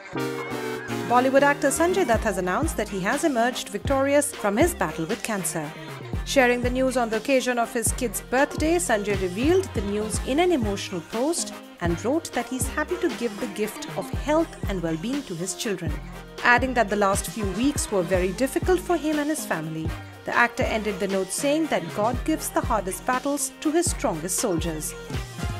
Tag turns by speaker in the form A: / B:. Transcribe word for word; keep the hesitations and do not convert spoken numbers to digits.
A: Bollywood actor Sanjay Dutt has announced that he has emerged victorious from his battle with cancer. Sharing the news on the occasion of his kid's birthday, Sanjay revealed the news in an emotional post and wrote that he's happy to give the gift of health and well-being to his children, adding that the last few weeks were very difficult for him and his family. The actor ended the note saying that God gives the hardest battles to his strongest soldiers.